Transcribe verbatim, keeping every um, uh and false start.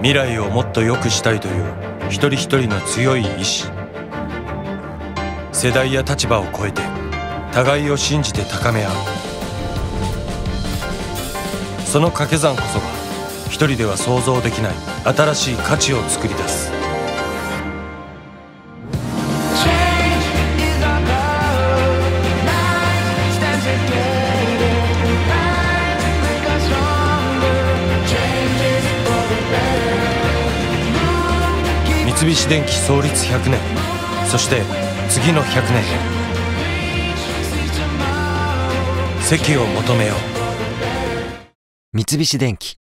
未来をもっと良くしたいという一人一人の強い意志、世代や立場を超えて互いを信じて高め合う、その掛け算こそが一人では想像できない新しい価値を作り出す。三菱電機創立ひゃくねん、そして次のひゃくねんへ席を求めよう。 三菱電機。